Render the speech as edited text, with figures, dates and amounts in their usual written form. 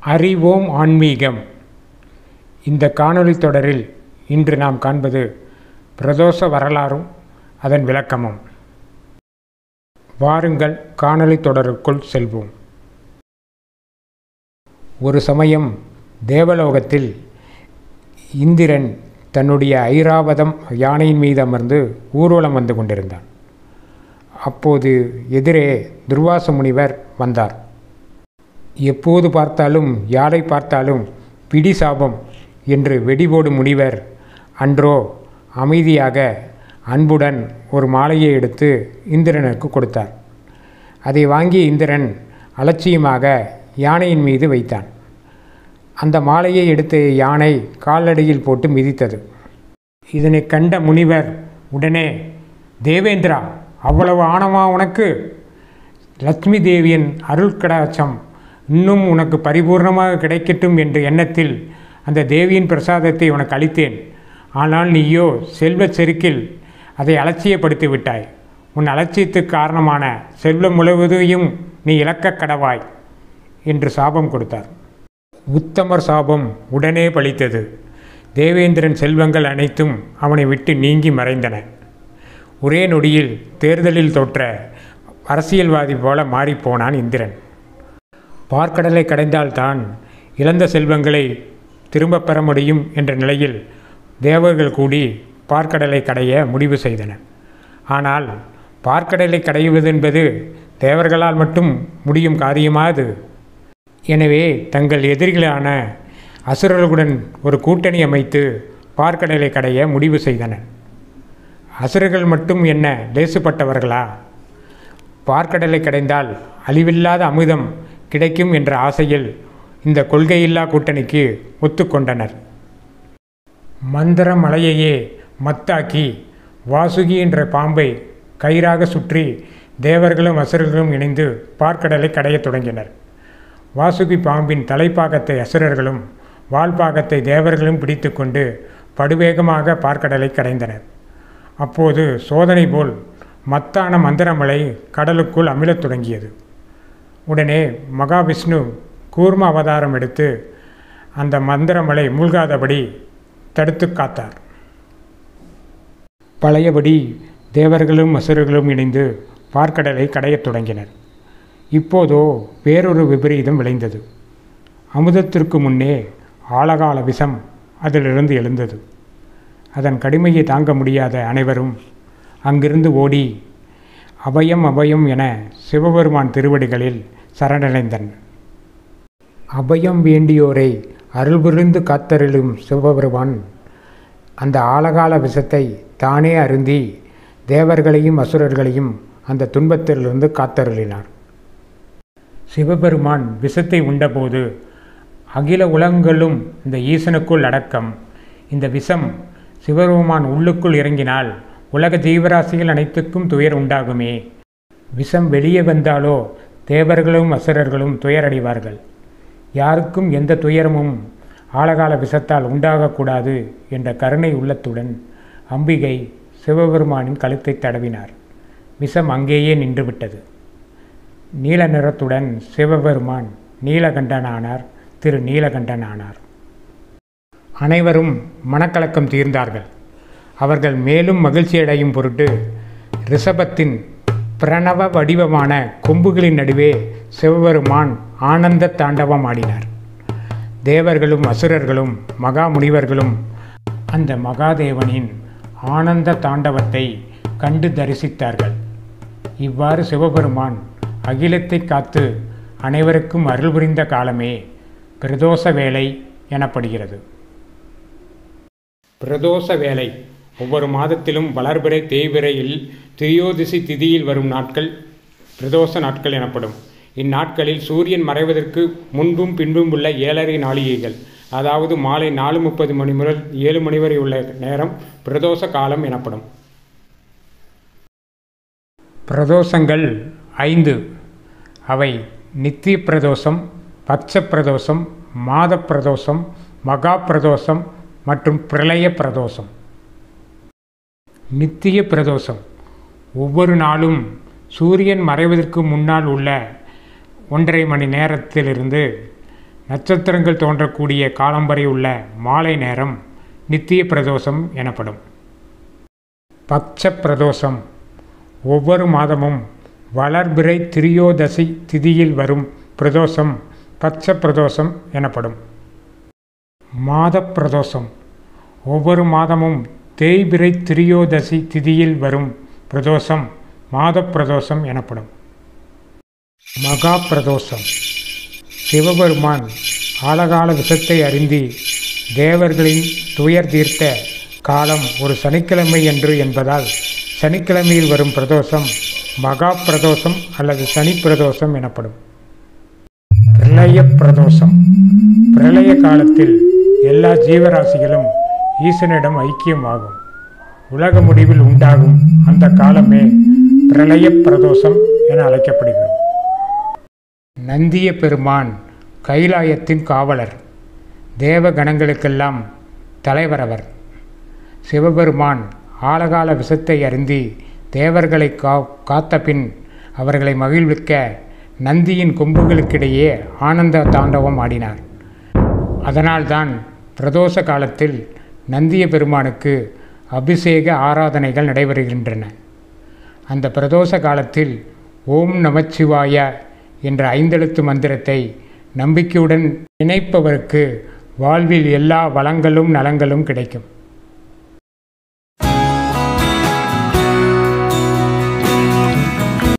அறிவோம் ஆன்மீகம். இந்த காணொளி தொடரில் இன்று நாம் காண்பது பிரதோஷ வரலாறும் அதன் விளக்கமும். வாருங்கள் காணொளி தொடருக்குள் செல்வோம். ஒரு சமயம் தேவலோகத்தில் இந்திரன் தன்னுடைய ஐராவதம் யானையின் மீது அமர்ந்து ஊர்வலம் வந்து கொண்டிருந்தான். அப்போது எதிரே துர்வாச முனிவர் வந்தார். எப்போது பார்த்தாலும் யாரை பார்த்தாலும் பிடி சாபம் என்று வெடிபோடும் முனிவர் அன்றோ அமைதியாக அன்புடன் ஒரு மாலையை எடுத்து இந்திரனுக்கு கொடுத்தார். அதை வாங்கிய இந்திரன் அலட்சியமாக யானையின் மீது வைத்தான். அந்த மாலையை எடுத்து யானை காலடியில் போட்டு மிதித்தது. இதனை கண்ட முனிவர் உடனே, தேவேந்திரா, அவ்வளவு ஆணவமா உனக்கு? லட்சுமி தேவியின் அருள் கடாட்சம் இன்னும் உனக்கு பரிபூர்ணமாக கிடைக்கட்டும் என்ற எண்ணத்தில் அந்த தேவியின் பிரசாதத்தை உனக்கு அளித்தேன். ஆனால் நீயோ செல்வச் செருக்கில் அதை அலட்சியப்படுத்தி விட்டாய். உன் அலட்சியத்துக்கு காரணமான செல்வம் முழுவதையும் நீ இழக்க கடவாய் என்று சாபம் கொடுத்தார். உத்தமர் சாபம் உடனே பலித்தது. தேவேந்திரன் செல்வங்கள் அனைத்தும் அவனை விட்டு நீங்கி மறைந்தன. ஒரே நொடியில் தேர்தலில் தோற்ற அரசியல்வாதி போல மாறிப்போனான் இந்திரன். பார்க்கடலை கடைந்தால்தான் இழந்த செல்வங்களை திரும்ப பெற முடியும் என்ற நிலையில் தேவர்கள் கூடி பார்க்கடலை கடைய முடிவு செய்தனர். ஆனால் பார்க்கடலை கடைவது என்பது தேவர்களால் மட்டும் முடியும் காரியமாது. எனவே தங்கள் எதிரிகளான அசுரர்களுடன் ஒரு கூட்டணி அமைத்து பார்க்கடலை கடைய முடிவு செய்தனர். அசுரர்கள் மட்டும் என்ன லேசுப்பட்டவர்களா? பார்க்கடலை கடைந்தால் அழிவில்லாத அமுதம் கிடைக்கும் என்ற ஆசையில் இந்த கொள்கையில்லா கூட்டணிக்கு ஒத்துக்கொண்டனர். மந்திர மலையையே மத்தாக்கி வாசுகி என்ற பாம்பை கயிறாக சுற்றி தேவர்களும் அசுரர்களும் இணைந்து பார்க்கடலை கடையத் தொடங்கினர். வாசுகி பாம்பின் தலைப்பாகத்தை அசுரர்களும் வால்பாகத்தை தேவர்களும் பிடித்து கொண்டு படுவேகமாக பார்க்கடலை கடைந்தனர். அப்போது சோதனை போல் மத்தான மந்திரமலை கடலுக்குள் அமிழத் தொடங்கியது. உடனே மகாவிஷ்ணு கூர்ம அவதாரம் எடுத்து அந்த மந்திரமலை மூழ்காதபடி தடுத்து காத்தார். பழையபடி தேவர்களும் அசுரர்களும் இணைந்து பார்க்கடலை கடையத் தொடங்கினர். இப்போதோ வேறொரு விபரீதம் விளைந்தது. அமுதத்திற்கு முன்னே ஆழகால விஷம் அதிலிருந்து எழுந்தது. அதன் கடுமையை தாங்க முடியாத அனைவரும் அங்கிருந்து ஓடி அபயம் அபயம் என சிவபெருமான் திருவடிகளில் சரணடைந்தனர். அபயம் வேண்டியோரை அருள் புரிந்து காத்தருளும் சிவபெருமான் அந்த ஆழகால விஷத்தை தானே அருந்தி தேவர்களையும் அசுரர்களையும் அந்த துன்பத்திலிருந்து காத்தருளினார். சிவபெருமான் விஷத்தை உண்டபோது அகில உலகங்களும் இந்த ஈசனுக்குள் அடக்கம். இந்த விஷம் சிவபெருமான் உள்ளுக்குள் இறங்கினால் உலக ஜீவராசிகள் அனைத்துக்கும் துயர் உண்டாகுமே. விஷம் வெளியே வந்தாலோ தேவர்களும் அசுரர்களும் துயரடைவார்கள். யாருக்கும் எந்த துயரமும் ஆழகால விஷத்தால் உண்டாகக்கூடாது என்ற கருணை உள்ளத்துடன் அம்பிகை சிவபெருமானின் கழுத்தை தடவினார். விஷம் அங்கேயே நின்றுவிட்டது. நீல நிறத்துடன் சிவபெருமான் நீலகண்டனானார். திரு நீலகண்டனானார். அனைவரும் மனக்கலக்கம் தீர்ந்தார்கள். அவர்கள் மேலும் மகிழ்ச்சியடையும் பொருட்டு ரிஷபத்தின் பிரணவ வடிவமான கொம்புகளின் நடுவே சிவபெருமான் ஆனந்த தாண்டவம் ஆடினார். தேவர்களும் அசுரர்களும் மகா முனிவர்களும் அந்த மகாதேவனின் ஆனந்த தாண்டவத்தை கண்டு தரிசித்தார்கள். இவ்வாறு சிவபெருமான் அகிலத்தை காத்து அனைவருக்கும் அருள் புரிந்த காலமே பிரதோஷ வேளை எனப்படுகிறது. பிரதோஷ வேளை ஒவ்வொரு மாதத்திலும் வளர்பிறை தேய்பிறையில் திரியோதிசி திதியில் வரும் நாட்கள் பிரதோஷ நாட்கள் எனப்படும். இந்நாட்களில் சூரியன் மறைவதற்கு முன்பும் பின்பும் உள்ள 7:30 நாழிகைகள், அதாவது மாலை 4:30 மணி முதல் 7 மணி வரை உள்ள நேரம் பிரதோஷ காலம் எனப்படும். பிரதோஷங்கள் 5. அவை நித்திய பிரதோஷம், பட்ச பிரதோஷம், மாத பிரதோஷம், மகா பிரதோஷம் மற்றும் பிரளய பிரதோஷம். நித்திய பிரதோஷம் ஒவ்வொரு நாளும் சூரியன் மறைவதற்கு முன்னால் உள்ள 1.5 மணி நேரத்திலிருந்து நட்சத்திரங்கள் தோன்றக்கூடிய காலம் வரை உள்ள மாலை நேரம் நித்திய பிரதோஷம் எனப்படும். பட்ச பிரதோஷம் ஒவ்வொரு மாதமும் வளர்பிறை திரியோதசி திதியில் வரும் பிரதோஷம் பட்ச பிரதோஷம் எனப்படும். மாத பிரதோஷம் ஒவ்வொரு மாதமும் தேய்பிறை திரியோதசி திதியில் வரும் பிரதோஷம் மாத பிரதோஷம் எனப்படும். மகா பிரதோஷம் சிவபெருமான் ஆழகால விஷத்தை அறிந்து தேவர்களின் துயர் தீர்த்த காலம் ஒரு சனிக்கிழமை என்று என்பதால் சனிக்கிழமையில் வரும் பிரதோஷம் மகா பிரதோஷம் அல்லது சனி பிரதோஷம் எனப்படும். பிரளய பிரதோஷம் பிரளய காலத்தில் எல்லா ஜீவராசிகளும் ஈசனிடம் ஐக்கியமாகும். உலக முடிவில் உண்டாகும் அந்த காலமே பிரளய பிரதோஷம் என அழைக்கப்படுகிறது. நந்திய பெருமான் கைலாயத்தின் காவலர், தேவ கணங்களுக்கெல்லாம் தலைவரவர். சிவபெருமான் ஆழகால விஷத்தை அறிந்து தேவர்களை காத்த பின் அவர்களை மகிழ்விக்க நந்தியின் கொம்புகளுக்கிடையே ஆனந்த தாண்டவம் ஆடினார். அதனால்தான் பிரதோஷ காலத்தில் நந்திய பெருமானுக்கு அபிஷேக ஆராதனைகள் நடைபெறுகின்றன. அந்த பிரதோஷ காலத்தில் ஓம் நமச்சிவாய என்ற 5 எழுத்து மந்திரத்தை நம்பிக்கையுடன் நினைப்பவருக்கு வாழ்வில் எல்லா வளங்களும் நலங்களும் கிடைக்கும்.